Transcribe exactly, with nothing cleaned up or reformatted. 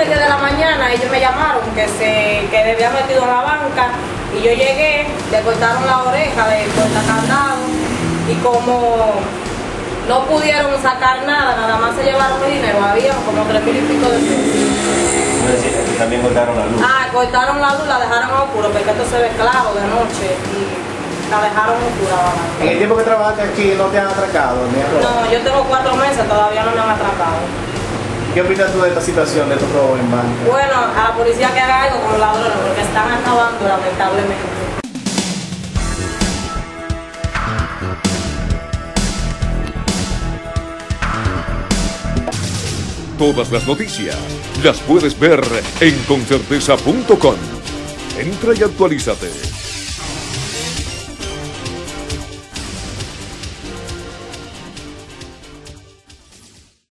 y diez de la mañana ellos me llamaron que se que habían metido en la banca y yo llegué, le cortaron la oreja de cortacandado y como no pudieron sacar nada, nada más se llevaron el dinero, había como tres mil y pico de pesos. También cortaron la luz. Ah, cortaron la luz, la dejaron oscura, porque esto se ve claro de noche y la dejaron oscura. ¿En el tiempo que trabajaste aquí no te han atracado? Ni no, yo tengo cuatro meses, todavía no me han atracado. ¿Qué opinas tú de esta situación, de estos robos en banca? Bueno, a la policía que haga algo con los ladrones, porque están acabando lamentablemente. Todas las noticias las puedes ver en concerteza punto com. Entra y actualízate.